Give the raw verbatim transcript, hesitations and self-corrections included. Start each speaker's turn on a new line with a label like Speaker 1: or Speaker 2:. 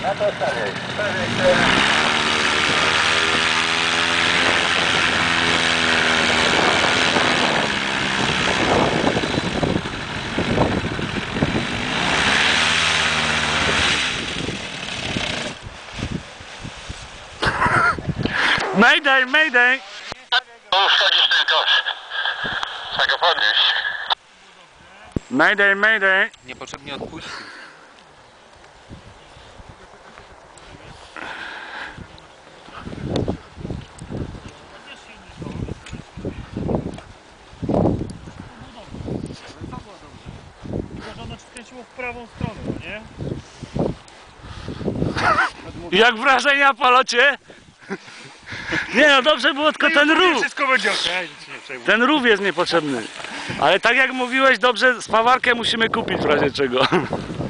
Speaker 1: Na to stawiaj.
Speaker 2: Mayday, mayday!
Speaker 1: No, wchodzisz ten kosz. Trzeba go podnieść.
Speaker 2: Mayday, mayday!
Speaker 3: Niepotrzebnie odpuścił.
Speaker 4: Tylko, że ono skręciło w prawą stronę, no nie?
Speaker 2: Jak wrażenia po locie? Nie no, dobrze było, tylko ten rów.
Speaker 4: Wszystko będzie okej, nic się nie przejmuj.
Speaker 2: Ten rów jest niepotrzebny. Ale tak jak mówiłeś, dobrze, spawarkę musimy kupić w razie czego.